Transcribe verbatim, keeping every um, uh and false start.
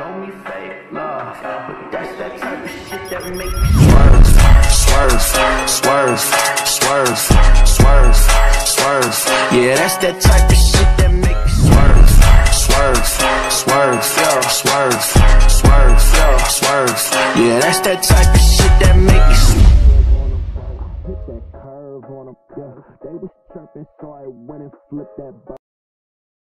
show me fake love, but that's that type of shit that make me swerve, swerve, swerve, swerve, swerve, swerve. Yeah, that's that type of shit that make me swerve, swerve, swerve, yo, swerve, swerve, yo, swerve. Yeah, that's that type of shit that make me swerve. Hit that curve on 'em, yeah. They was chirping, so I went and flipped that.